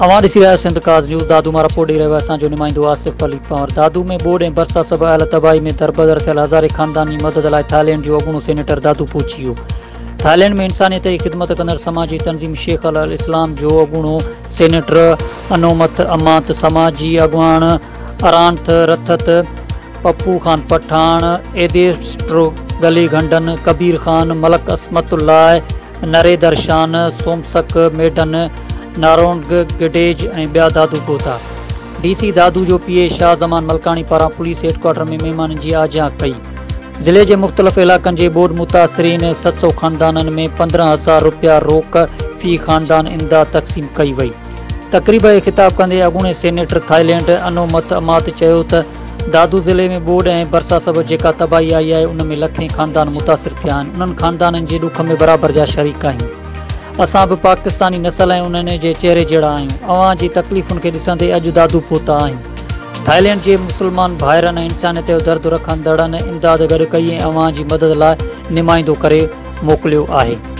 अवां ॾिसी रहिया सिंध काज़ न्यूज़। दादू मां रिपोर्ट ॾेई रहियो आहे असांजो नुमाइंदो आसिफ अली पंवर। दादू में बोर्ड ऐं बरसात सबबि आयल तबाही में दरबदर थियल हज़ारे ख़ानदानी मदद लाइ थाईलैंड जो अॻूणो सेनेटर दादू पहुची वियो। थाईलैंड में इंसानियत जी ख़िदमत कंदड़ समाजी तंज़ीम शेख अल इस्लाम जो अॻूणो सेनेटर अनोमत अमात, समाजी अॻवान अरांथ रथत, पप्पू खान पठान, एदेस्ट्रो गली घंडन, कबीर खान, मलक असमतुल्लाह, नरेदर शान, सोमसक मेडन, नारोंग गिडेज ऐं ॿिया दादू पहुता। DC दादू जो PA शाह ज़मान मलकानी पारां पुलिस हेडक्वार्टर में महिमाननि जी आजियां कई। ज़िले जे मुख़्तलिफ़ इलाक़नि जे बोर्ड मुतासिरीन 700 ख़ानदाननि में 15,000 रुपया रोक फ़ी ख़ानदान इमदाद तक़सीम कई वई। तक़रीब खे ख़िताब कंदे अॻूणे सेनेटर थाईलैंड अनोमत अमात चयो त दादू ज़िले में बोर्ड ऐं बरसात सबबि जेका तबाही आई आहे उन में लखें ख़ानदान मुतासिर थिया आहिनि। उन्हनि ख़ानदाननि जे ॾुख में बराबरि जा शरीक आहियूं। असां बि पाकिस्तानी नसल ऐं उन्हनि जे चेहरे जहिड़ा आहियूं। अवां जी तकलीफ़ुनि खे ॾिसंदे अॼु दादू पहुता आहियूं। थाईलैंड जे मुस्लमान भाइरनि ऐं इंसानियत जो दर्द रखंदड़नि इमदाद गॾु कई ऐं अवां जी मदद लाइ नुमाइंदो करे मोकिलियो आहे।